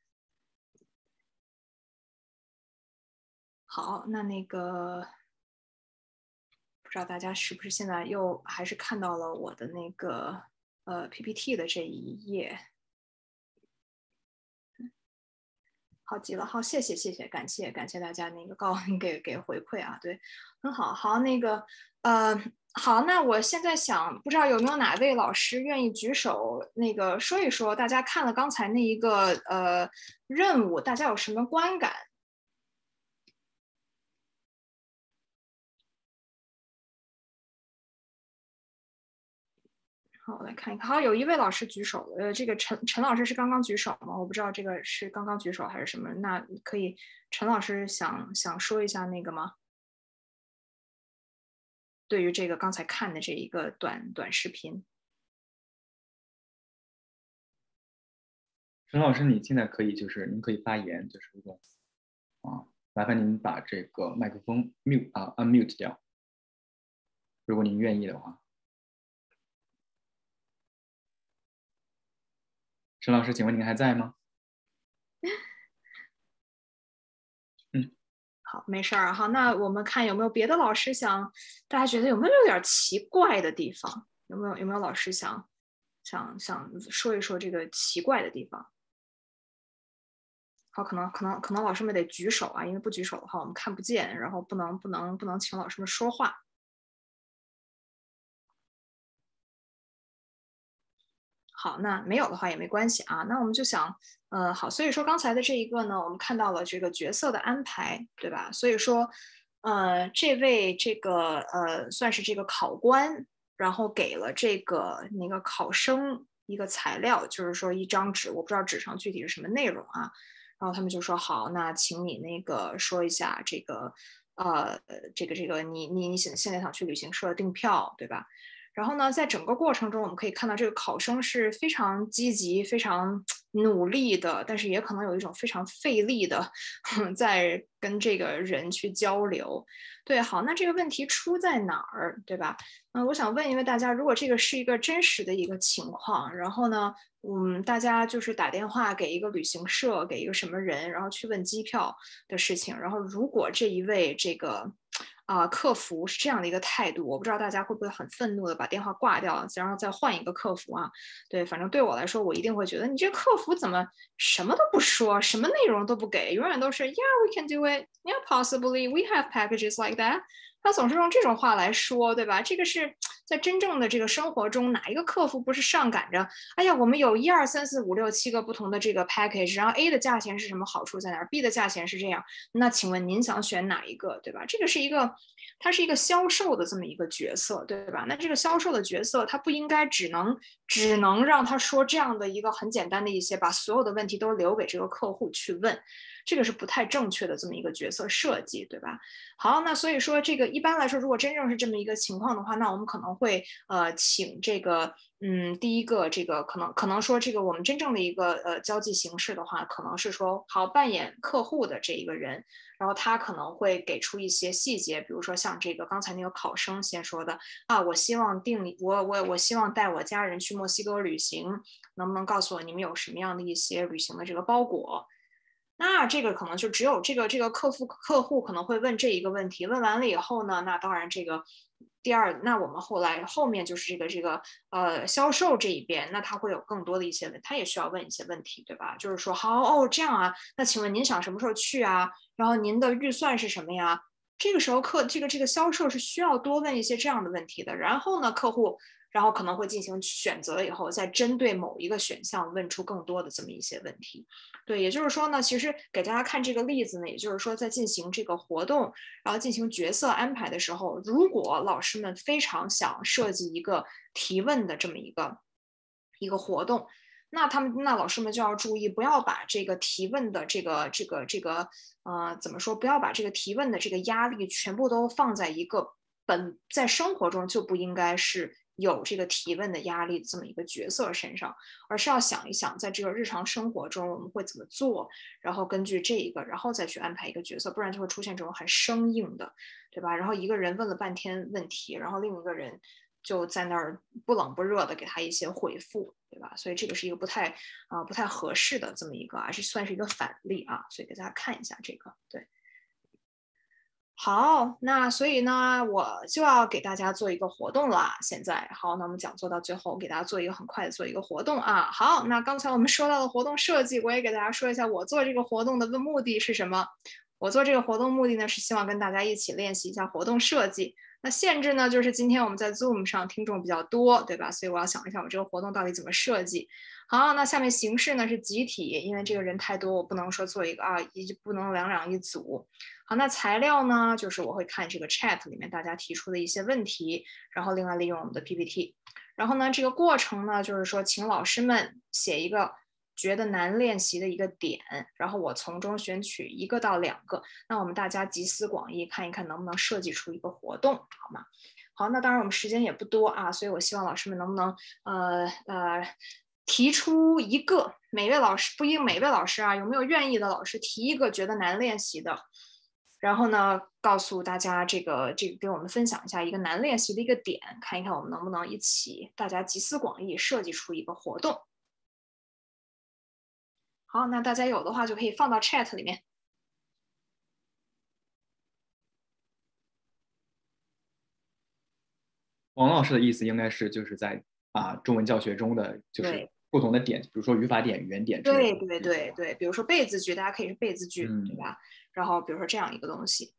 好，那个，不知道大家是不是现在又还是看到了我的那个PPT 的这一页。好极了，好，谢谢，感谢大家那个给回馈啊，对，很好，好，那个好，那我现在想，不知道有没有哪位老师愿意举手，那个说一说，大家看了刚才那一个任务，大家有什么观感？好，我来看一看。好，有一位老师举手了。这个陈老师是刚刚举手吗？我不知道这个是刚刚举手还是什么。那可以，陈老师想说一下那个吗？对于这个刚才看的这一个短视频。 陈老师，你现在可以您可以发言，如果麻烦您把这个麦克风 unmute 掉，如果您愿意的话。陈老师，请问您还在吗？ 好，没事儿啊。好，那我们看有没有别的老师大家觉得有没有点奇怪的地方？有没有老师想说一说这个奇怪的地方？好，可能老师们得举手啊，因为不举手的话我们看不见，然后不能请老师们说话。好，那没有的话也没关系啊。那我们就想，好，所以说刚才的这一个呢，我们看到了这个角色的安排，对吧？所以说，这位算是这个考官，然后给了那个考生一个材料，就是说一张纸，我不知道纸上具体是什么内容啊。然后他们就说好，那请你那个说一下你现在想去旅行社订票，对吧？然后呢，在整个过程中，我们可以看到这个考生是非常积极、非常努力的，但是也可能有一种非常费力的在跟这个人去交流。对，好，那这个问题出在哪儿，对吧？我想问一问大家，如果这个是一个真实的一个情况，然后呢，大家就是打电话给一个旅行社，给一个什么人，然后去问机票的事情，然后如果这一位客服是这样的一个态度，我不知道大家会不会很愤怒的把电话挂掉，然后再换一个客服啊？对，反正对我来说，我一定会觉得你这客服怎么什么都不说，什么内容都不给，永远都是 Yeah, we can do it. Yeah, possibly. We have packages like that. 他总是用这种话来说，对吧？这个是在真正的这个生活中，哪一个客服不是上赶着？哎呀，我们有1、2、3、4、5、6、7个不同的这个 package， 然后 A 的价钱是什么，好处在哪儿 ？B 的价钱是这样，那请问您想选哪一个，对吧？这个是它是一个销售的这么一个角色，对吧？那这个销售的角色，他不应该只能让他说这样的一个很简单的一些，把所有的问题都留给这个客户去问。这个是不太正确的这么一个角色设计，对吧？好，那所以说这个一般来说，如果真正是这么一个情况的话，那我们可能会请这个第一个这个可能说这个我们真正的一个交际形式的话，可能是说好扮演客户的这一个人，然后他可能会给出一些细节，比如说像这个刚才那个考生先说的啊，我希望我希望带我家人去墨西哥旅行，能不能告诉我你们有什么样的一些旅行的这个包裹？那这个可能就只有这个客户可能会问这一个问题，问完了以后呢，那当然这个第二，那我们后面就是这个销售这一边，那他会有更多的一些问，他也需要问一些问题，对吧？就是说好哦这样啊，那请问您想什么时候去啊？然后您的预算是什么呀？这个时候这个销售是需要多问一些这样的问题的，然后呢客户。然后可能会进行选择以后，再针对某一个选项问出更多的这么一些问题。对，也就是说呢，其实给大家看这个例子呢，也就是说在进行这个活动，然后进行角色安排的时候，如果老师们非常想设计一个提问的这么一个活动，那老师们就要注意，不要把这个提问的怎么说？不要把这个提问的这个压力全部都放在一个在生活中就不应该是有这个提问的压力这么一个角色身上，而是要想一想，在这个日常生活中我们会怎么做，然后根据这一个，然后再去安排一个角色，不然就会出现这种很生硬的，对吧？然后一个人问了半天问题，然后另一个人就在那儿不冷不热的给他一些回复，对吧？所以这个是一个不太合适的这么一个这算是一个反例啊，所以给大家看一下这个，对。好，那所以呢，我就要给大家做一个活动了。现在，好，那我们讲座到最后，给大家做一个很快的做一个活动啊。好，那刚才我们说到的活动设计，我也给大家说一下，我做这个活动的目的是什么。我做这个活动目的呢，是希望跟大家一起练习一下活动设计。那限制呢，就是今天我们在 Zoom 上听众比较多，对吧？所以我要想一下我这个活动到底怎么设计。好，那下面形式呢是集体，因为这个人太多，我不能说做一个不能两两一组。好，那材料呢，就是我会看这个 chat 里面大家提出的一些问题，然后另外利用我们的 PPT。然后呢，这个过程呢，就是说请老师们写一个觉得难练习的一个点，然后我从中选取1个到2个，那我们大家集思广益，看一看能不能设计出一个活动，好吗？好，那当然我们时间也不多啊，所以我希望老师们能不能提出一个，每位老师不一定每位老师有没有愿意的老师提一个觉得难练习的，然后呢告诉大家这个给我们分享一下一个难练习的一个点，看一看我们能不能一起大家集思广益设计出一个活动。好，那大家有的话就可以放到 chat 里面。 王老师的意思应该是就是在中文教学中的就是不同的点，比如说语法点、语言点之类的。 对，比如说被字句，大家可以是被字句，对吧？然后比如说这样一个东西。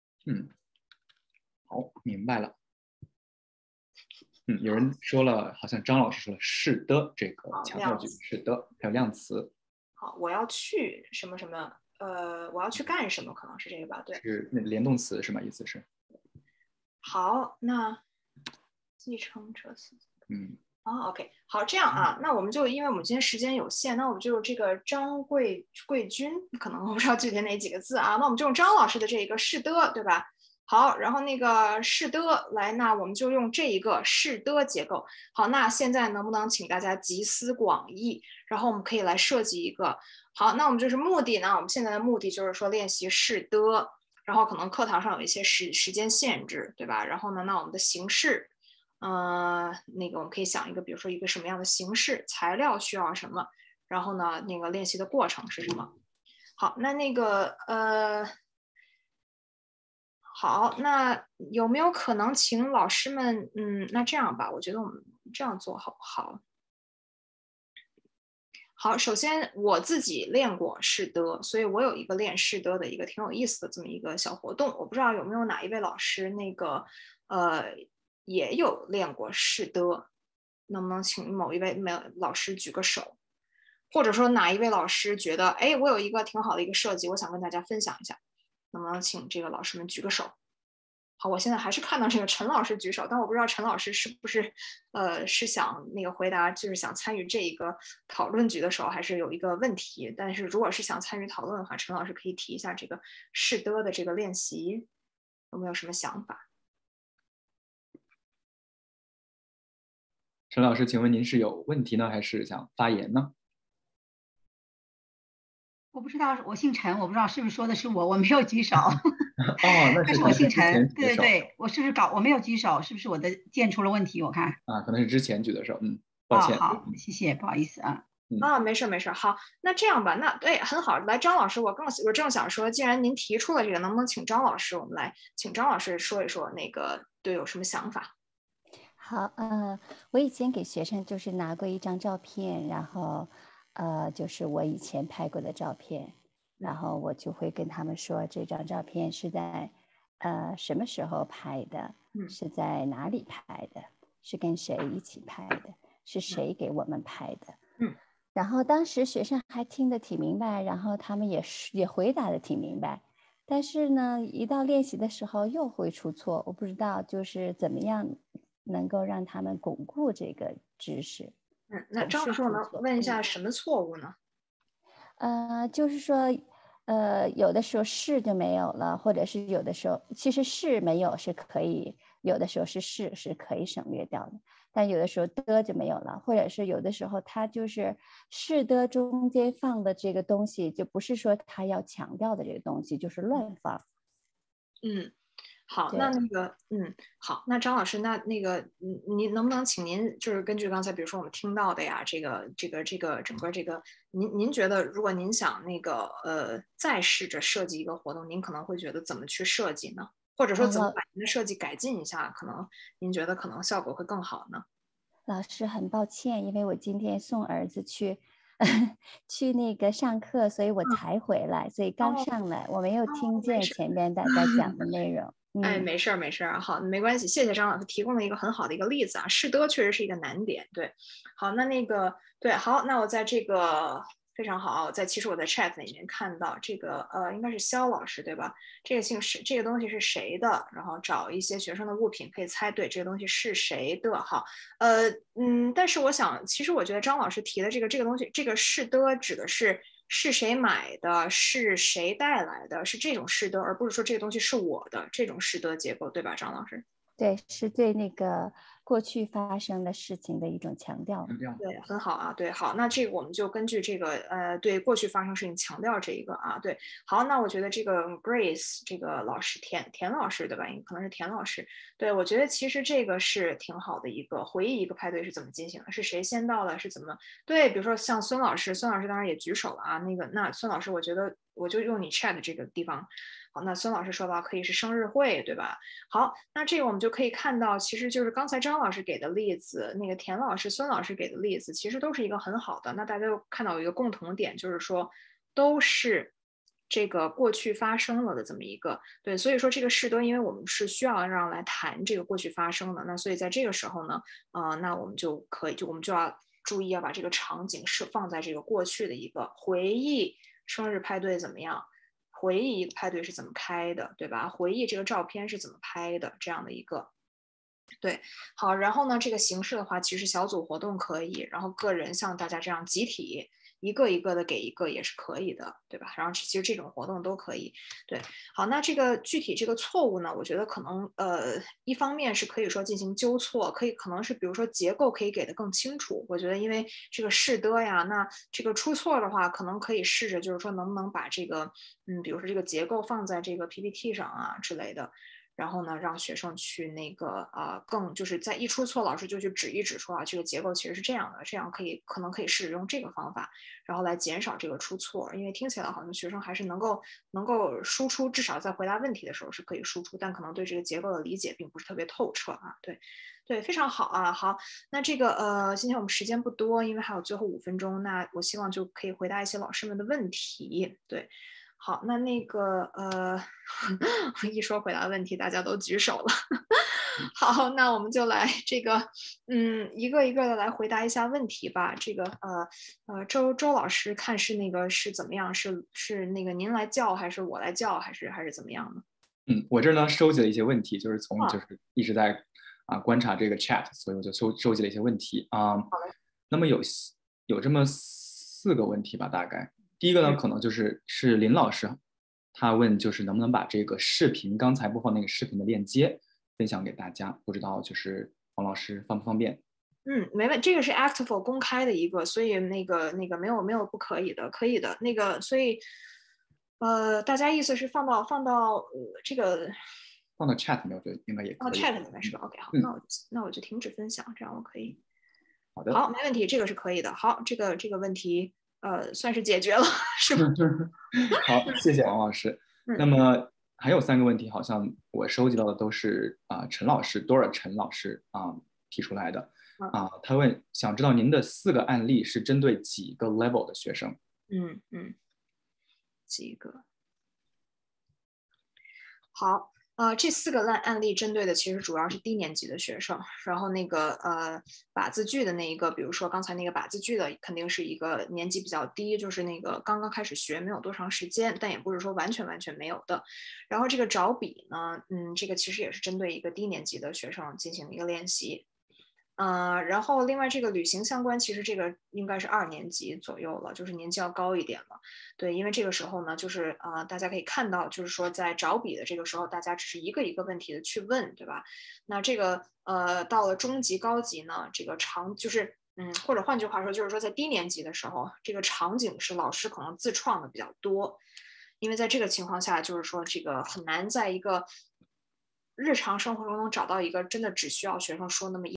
好，明白了。有人说了，好像张老师说了是的，这个强调句是的，还有量词。 好，我要去什么什么，我要去干什么，可能是这个吧？对， 是那连动词是吗？意思是。 好，那继承者词。OK， 好，这样那我们就因为我们今天时间有限，那我们就这个张贵君，可能我不知道具体哪几个字那我们就用张老师的这个是的，对吧？好，然后那个是的来，那我们就用这一个是的结构。好，那现在能不能请大家集思广益，然后我们可以来设计一个。好，那我们就是目的呢，我们现在的目的就是说练习是的，然后可能课堂上有一些时间限制，对吧？然后呢，那我们的形式。那个我们可以想一个，比如说一个什么样的形式，材料需要什么，然后呢，那个练习的过程是什么？好，那个好，那有没有可能请老师们，那这样吧，我觉得我们这样做好不好？好，首先我自己练过是的，所以我有一个练是的的一个挺有意思的这么一个小活动。我不知道有没有哪一位老师也有练过是的，能不能请某一位老师举个手，或者说哪一位老师觉得，哎，我有一个挺好的一个设计，我想跟大家分享一下，能不能请这个老师们举个手？好，我现在还是看到这个陈老师举手，但我不知道陈老师是不是是想那个回答，就是想参与这一个讨论局的时候，还是有一个问题。但是如果是想参与讨论的话，陈老师可以提一下这个是的这个练习，有没有什么想法？ 陈老师，请问您是有问题呢，还是想发言呢？ 我不知道，我姓陈，我不知道是不是说的是我没有举手。 那但是我姓陈，对对对，我是不是我没有举手，是不是我的键出了问题？我看可能是之前举的手，抱歉。 好，谢谢，不好意思啊。 没事没事，好，那这样吧，那对，很好，来张老师，我正想说，既然您提出了这个，能不能请张老师，我们来请张老师说一说那个对有什么想法？ 好，我以前给学生就是拿过一张照片，然后就是我以前拍过的照片，然后我就会跟他们说这张照片是在什么时候拍的，是在哪里拍的，是跟谁一起拍的，是谁给我们拍的。然后当时学生还听得挺明白，然后他们也回答得挺明白，但是呢一到练习的时候又会出错，我不知道就是怎么样能够让他们巩固这个知识。 那张老师，我能问一下什么错误呢？ 就是说有的时候是就没有了，或者是有的时候其实是没有是可以，有的时候是可以省略掉的，但有的时候的就没有了，或者是有的时候它就是是的中间放的这个东西就不是说他要强调的这个东西，就是乱放。 好，那个好，那张老师，那个您能不能请您就是根据刚才比如说我们听到的呀，这个整个这个您觉得如果您想那个再试着设计一个活动，您可能会觉得怎么去设计呢？或者说怎么把您的设计改进一下，可能您觉得可能效果会更好呢？ 老师很抱歉，因为我今天送儿子去那个上课，所以我才回来，所以刚上来我没有听见前面大家讲的内容。 没事儿，好，没关系，谢谢张老师提供了一个很好的一个例子啊，是的确实是一个难点，对，好，那个对，好，那我在这个非常好，其实我在 chat 里面看到这个应该是肖老师对吧？这个东西是谁的？然后找一些学生的物品可以猜对这个东西是谁的，好，但是我想，其实我觉得张老师提的这个东西，这个是的指的是谁买的，是谁带来的，是这种是的，而不是说这个东西是我的这种是的结构，对吧，张老师？ 对，是对那个过去发生的事情的一种强调。 对，很好啊，对，好，那这个我们就根据这个对过去发生事情强调这一个啊，对，好，那我觉得这个 Grace 这个老师田老师对吧？可能是田老师，对，我觉得其实这个是挺好的一个回忆，一个派对是怎么进行的，是谁先到了，是怎么对，比如说像孙老师当然也举手了啊，那孙老师，我觉得我就用你 chat 这个地方。好，那孙老师说到可以是生日会，对吧？好，那这个我们就可以看到，其实就是刚才张老师给的例子，那个田老师、孙老师给的例子，其实都是一个很好的。那大家又看到有一个共同点，就是说都是这个过去发生了的这么一个对，所以说这个是的，因为我们是需要让来谈这个过去发生的，那所以在这个时候呢，那我们就要注意要把这个场景是放在这个过去的一个回忆生日派对怎么样。回忆一个派对是怎么开的，对吧？回忆这个照片是怎么拍的，这样的一个，对，好，然后呢，这个形式的话，其实小组活动可以，然后个人像大家这样集体一个一个的给一个也是可以的，对吧？然后其实这种活动都可以，对，好，那这个具体这个错误呢，我觉得可能一方面是可以说进行纠错，可能是比如说结构可以给的更清楚，我觉得因为这个是的呀，那这个出错的话，可能可以试着就是说能不能把这个比如说这个结构放在这个 PPT 上啊之类的。 然后呢，让学生去那个更就是在一出错，老师就去指一指说这个结构其实是这样的，这样可能可以试着用这个方法，然后来减少这个出错。因为听起来好像学生还是能够输出，至少在回答问题的时候是可以输出，但可能对这个结构的理解并不是特别透彻啊。对，非常好啊。好，那这个今天我们时间不多，因为还有最后5分钟，那我希望就可以回答一些老师们的问题。对。好，那个一说回答问题，大家都举手了。好，那我们就来这个一个一个的来回答一下问题吧。这个周老师看是怎么样？是那个您来教，还是我来教，还是怎么样呢？ 我这呢收集了一些问题，就是就是一直在观察这个 chat， 所以我就收集了一些问题啊。那么有这么4个问题吧，大概。第一个呢，可能是林老师，他问就是能不能把这个视频刚才播放那个视频的链接分享给大家，不知道就是王老师方不方便？ 没问题，这个是 Actful 公开的一个，所以那个没有不可以的，可以的。那个所以大家意思是放到这个放到 chat 里面，我觉得应该也可以。 放到 chat 里面是吧？OK， 好，那我就停止分享，这样我可以。 好的， 好，没问题，这个是可以的。好，这个问题算是解决了，是吧？ 好，谢谢王老师。那么还有3个问题，好像我收集到的都是陈老师 Dora 陈老师提出来的他问想知道您的4个案例是针对几个 level 的学生？ 几个？好。这4个案例针对的其实主要是低年级的学生，然后那个把字句的那一个，比如说刚才那个把字句的，肯定是一个年级比较低，就是那个刚刚开始学没有多长时间，但也不是说完全没有的。然后这个找笔呢，这个其实也是针对一个低年级的学生进行一个练习。然后另外这个旅行相关，其实这个应该是2年级左右了，就是年纪要高一点了。对，因为这个时候呢，就是大家可以看到，就是说在找笔的这个时候，大家只是一个一个问题的去问，对吧？那这个到了中级、高级呢，这个就是或者换句话说，就是说在低年级的时候，这个场景是老师可能自创的比较多，因为在这个情况下，就是说这个很难在一个日常生活中能找到一个真的只需要学生说那么